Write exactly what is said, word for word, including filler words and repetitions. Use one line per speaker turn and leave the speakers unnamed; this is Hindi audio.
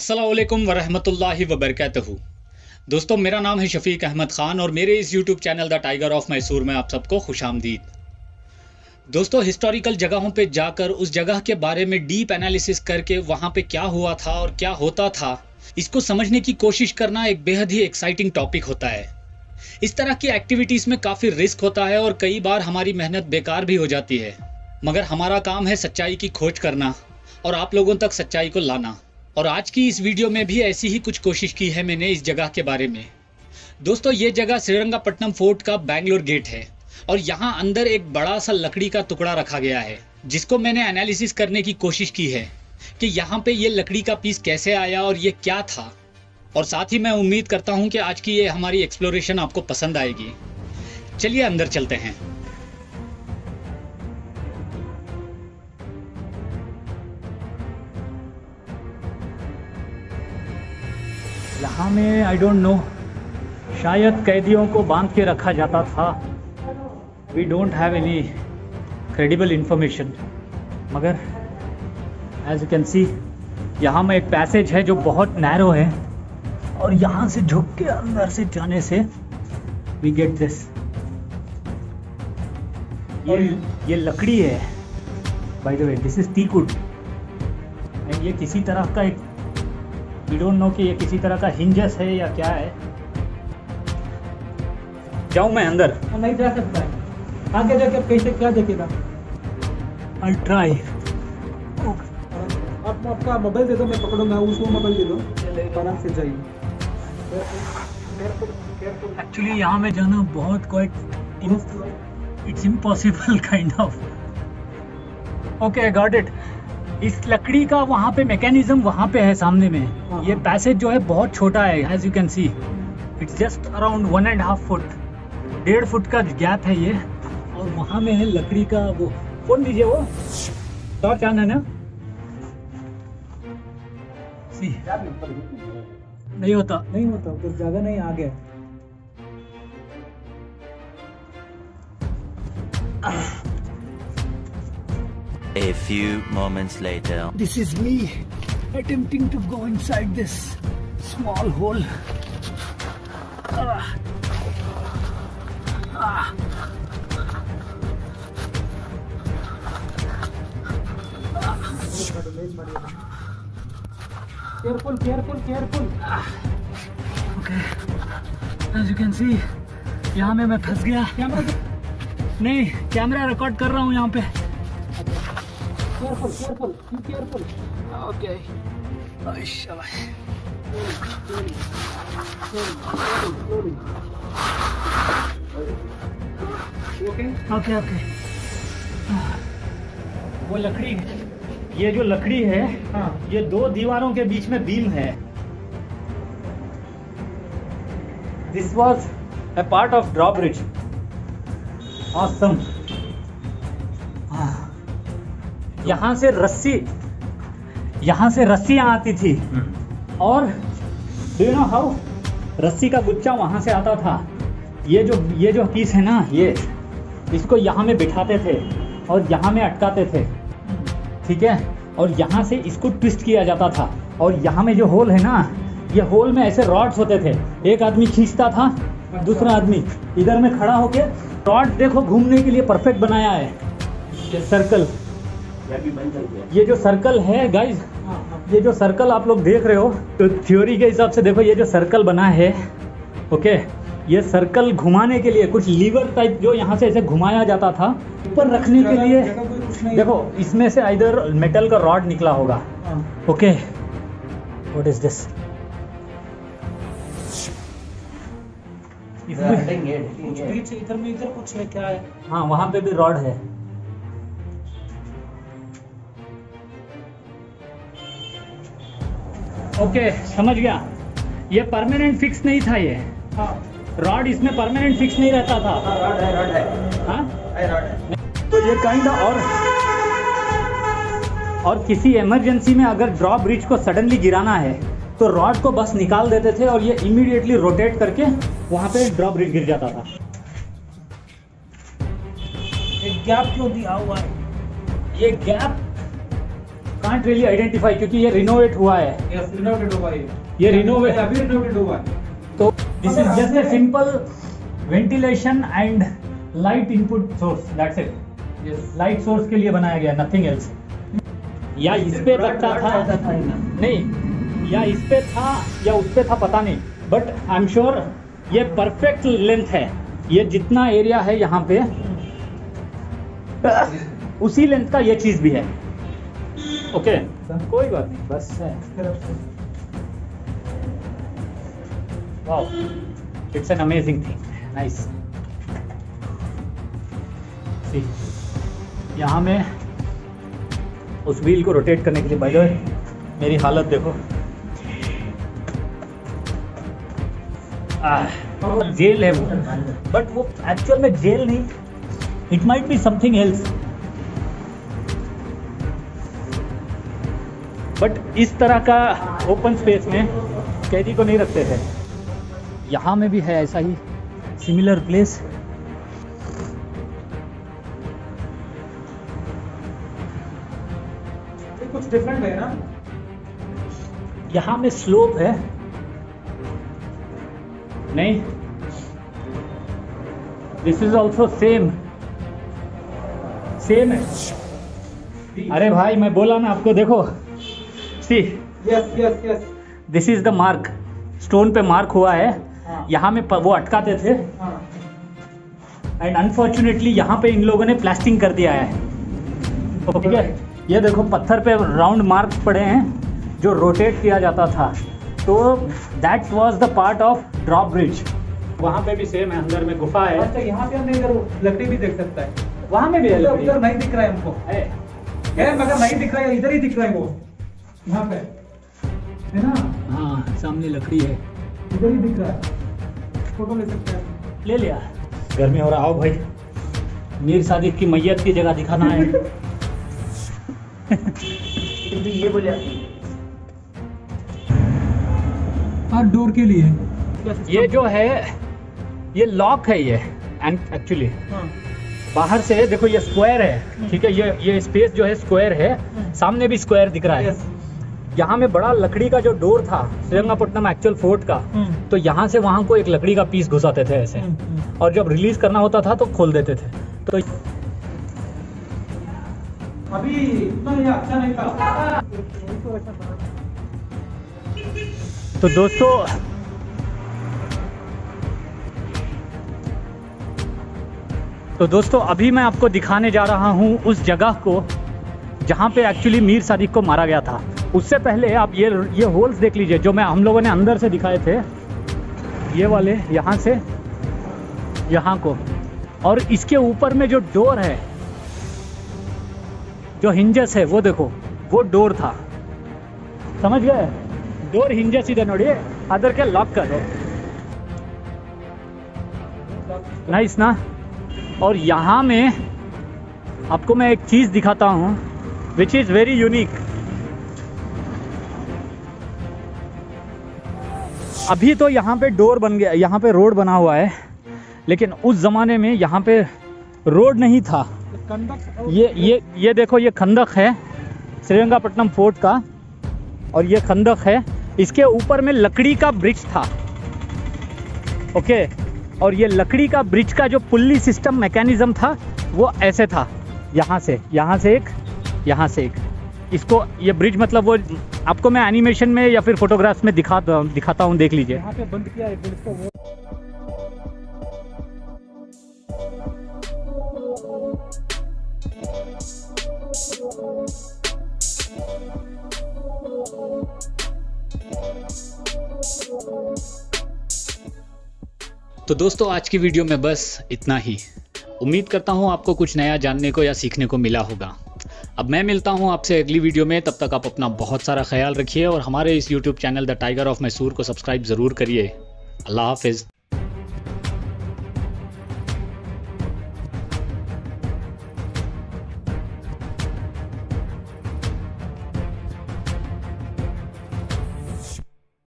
अस्सलामुअलैकुम वरहमतुल्लाहि वबरकातुहू। दोस्तों, मेरा नाम है शफीक अहमद ख़ान और मेरे इस YouTube channel the tiger of Mysore में आप सबको खुशामदीद। दोस्तों, हिस्टोरिकल जगहों पे जाकर उस जगह के बारे में डीप एनालिसिस करके वहाँ पे क्या हुआ था और क्या होता था, इसको समझने की कोशिश करना एक बेहद ही एक्साइटिंग टॉपिक होता है। इस तरह की एक्टिविटीज़ में काफ़ी रिस्क होता है और कई बार हमारी मेहनत बेकार भी हो जाती है, मगर हमारा काम है सच्चाई की खोज करना और आप लोगों तक सच्चाई को लाना। और आज की इस वीडियो में भी ऐसी ही कुछ कोशिश की है मैंने इस जगह के बारे में। दोस्तों, ये जगह श्रीरंगपट्टनम फोर्ट का बैंगलोर गेट है और यहाँ अंदर एक बड़ा सा लकड़ी का टुकड़ा रखा गया है, जिसको मैंने एनालिसिस करने की कोशिश की है कि यहाँ पे ये लकड़ी का पीस कैसे आया और ये क्या था। और साथ ही मैं उम्मीद करता हूँ कि आज की ये हमारी एक्सप्लोरेशन आपको पसंद आएगी। चलिए अंदर चलते हैं। यहाँ में आई डोंट नो, शायद कैदियों को बांध के रखा जाता था। We don't have any credible information, मगर एज यू कैन सी यहाँ में एक पैसेज है जो बहुत नैरो है और यहाँ से झुक के अंदर से जाने से वी गेट दिस। ये ये लकड़ी है, by the way this is teakwood and ये किसी तरह का एक वी डोंट नो कि ये किसी तरह का हिंजस है या क्या है। जाऊं मैं अंदर?
नहीं जा सकता है, आगे जाके कैसे क्या देखेगा।
I try.
आप आपका मोबाइल दे दो, मैं पकड़ूंगा, उसको मोबाइल दे दो, आराम से जाइए।
एक्चुअली यहाँ में जाना बहुत quite it's impossible kind of. Okay, got it. इस लकड़ी का वहाँ पे मैकेनिज्म वहाँ पे है सामने में। ये पैसेज जो है बहुत छोटा है, as you can see it's just around one and half foot, डेढ़ फुट का गैप है ये। और वहाँ में है लकड़ी का वो, फोन दीजिए वो टॉर्च आना ना। सी नहीं होता
नहीं होता उधर जगह नहीं, आ गया।
A few moments later.
This is me attempting to go inside this small hole. Ah. Ah.
Careful, careful, careful.
Okay. As you can see, यहाँ में मैं फंस गया।
कैमरा
नहीं, कैमरा रिकॉर्ड कर रहा हूँ यहाँ पे।
Careful, careful, be careful.
Okay. Oh, शाबाश।
Slowly, slowly, slowly. Okay?
Okay okay. वो लकड़ी, ये जो लकड़ी है,
हाँ,
ये दो दीवारों के बीच में बीम है। This was a part of drawbridge. Awesome. यहाँ से रस्सी यहाँ से रस्सियाँ आती थी और डू यू नो हाउ, रस्सी का गुच्छा वहाँ से आता था। ये जो ये जो पीस है ना, ये इसको यहाँ में बिठाते थे और यहाँ में अटकाते थे, ठीक है। और यहाँ से इसको ट्विस्ट किया जाता था और यहाँ में जो होल है ना, ये होल में ऐसे रॉड्स होते थे। एक आदमी खींचता था, दूसरा आदमी इधर में खड़ा होके, रॉड देखो घूमने के लिए परफेक्ट बनाया है। सर्कल, ये जो सर्कल है गाइज, ये जो सर्कल आप लोग देख रहे हो, तो थ्योरी के हिसाब से देखो, ये जो सर्कल बना है, ओके, ये सर्कल घुमाने के लिए कुछ लीवर टाइप जो यहाँ से ऐसे घुमाया जाता था ऊपर रखने के लिए। देखो, इसमें से इधर मेटल का रॉड निकला होगा। Okay, what is this?
इधर में इधर कुछ है, क्या है?
हाँ, वहाँ पे भी रॉड है। ओके okay, समझ गया। ये परमानेंट फिक्स नहीं था ये।
हाँ,
रॉड इसमें परमानेंट फिक्स नहीं रहता था।
हाँ, रॉड है, रॉड है।
हाँ,
है रॉड है।
तो ये काइंड और और किसी इमरजेंसी में अगर ड्रॉ ब्रिज को सडनली गिराना है तो रॉड को बस निकाल देते थे और ये इमीडिएटली रोटेट करके वहाँ पे ड्रॉ ब्रिज गिर जाता था।
एक गैप क्यों दिया हुआ है?
ये गैप कांट रियली आइडेंटिफाई क्योंकि ये रिनोवेट हुआ है।
यस, रिनोवेटेड हुआ है
ये रिनोवेट
अभी रिनोवेटेड हुआ है।
तो this is just a simple ventilation and light input source, that's it.
Yes,
light source के लिए बनाया गया, नथिंग एल्स। या इस पे रखता था नहीं, या इस पे था या उस पे था पता नहीं, बट आई एम श्योर ये परफेक्ट लेंथ है। ये जितना एरिया है यहाँ पे उसी लेंथ का ये चीज भी है। ओके कोई बात नहीं, बस है। Wow, it's an amazing thing, nice. See यहाँ में उस व्हील को रोटेट करने के लिए, बाय द वे मेरी हालत देखो। आह, जेल है वो, बट वो एक्चुअल में जेल नहीं, it might be something else. But इस तरह का ओपन स्पेस में कैदी को नहीं रखते थे। यहाँ में भी है ऐसा ही सिमिलर प्लेस।
कुछ डिफरेंट है ना,
यहाँ में स्लोप है नहीं, this is also same same है। अरे भाई मैं बोला ना आपको, देखो see
yes yes yes,
this is the mark, stone पे मार्क हुआ है।
हाँ।
यहाँ में प- वो अटकाते थे
हाँ
एंड अनफॉर्चुनेटली यहाँ पे इन लोगों ने प्लास्टिंग कर दिया है। ठीक है, ये देखो पत्थर पे राउंड मार्क पड़े हैं जो रोटेट किया जाता था, तो that was the part of drop bridge. वहाँ पे भी सेम है, अंदर में गुफा है।
अच्छा, यहाँ पे हमने इधर लकड़ी भी देख सकता है।
वहाँ में भी है
उधर
लकड़ी।
उधर नहीं दिख रहा है हमको,
है।
है मगर नहीं दिख रहा है, इधर ही दिख रहा है वो, यहाँ पे है ना,
हाँ सामने लकड़ी है,
इधर ही दिख रहा है, फोटो ले सकते हैं।
ले लिया। गर्मी हो रहा, आओ भाई, मीर सादिक की मैयत की जगह दिखाना है। ये बोलिए
हाँ, डोर के लिए
ये जो है ये लॉक है ये, एंड एक्चुअली
हाँ।
बाहर से देखो ये स्क्वायर है, ठीक है, ये ये स्पेस जो है स्क्वायर है, सामने भी स्क्वायर दिख रहा है।
यस।
यहाँ में बड़ा लकड़ी का जो डोर था श्रीरंगपट्टनम एक्चुअल फोर्ट का, तो यहाँ से वहाँ को एक लकड़ी का पीस घुसाते थे ऐसे, और जब रिलीज करना होता था तो खोल देते थे। तो
अभी इतना ये अच्छा नहीं था।
तो दोस्तों तो दोस्तों अभी मैं आपको दिखाने जा रहा हूँ उस जगह को जहाँ पे एक्चुअली मीर सादिक को मारा गया था। उससे पहले आप ये ये होल्स देख लीजिए जो मैं हम लोगों ने अंदर से दिखाए थे, ये वाले यहाँ से यहाँ को, और इसके ऊपर में जो डोर है, जो हिंजेस है, वो देखो, वो डोर था, समझ गए? डोर हिंजेस इधर नोड़िए, अदर के लॉक कर दो, नाइस ना। और यहाँ में आपको मैं एक चीज़ दिखाता हूँ विच इज़ वेरी यूनिक। अभी तो यहाँ पे डोर बन गया, यहाँ पे रोड बना हुआ है, लेकिन उस ज़माने में यहाँ पे रोड नहीं था। ये ये ये देखो, ये खंदक है श्रीरंगपट्टनम फोर्ट का, और ये खंदक है, इसके ऊपर में लकड़ी का ब्रिज था। ओके, और ये लकड़ी का ब्रिज का जो पुल्ली सिस्टम मैकेनिज्म था वो ऐसे था, यहाँ से यहाँ से एक, यहाँ से एक, इसको ये ब्रिज मतलब वो आपको मैं एनिमेशन में या फिर फोटोग्राफ्स में दिखा दिखाता हूँ, देख लीजिए।
यहाँ पे बंद किया है ब्रिज को वो।
तो दोस्तों आज की वीडियो में बस इतना ही। उम्मीद करता हूँ आपको कुछ नया जानने को या सीखने को मिला होगा। अब मैं मिलता हूँ आपसे अगली वीडियो में, तब तक आप अपना बहुत सारा ख्याल रखिए और हमारे इस YouTube channel the tiger of Mysore को सब्सक्राइब ज़रूर करिए। अल्लाह हाफिज़।